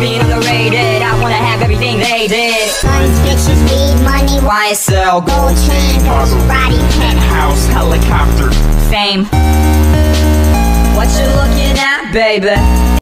being underrated. I wanna have everything they did. Guns, bitches, weed, money, YSL, gold chain, Maserati, penthouse, helicopter, fame. What you looking at, baby?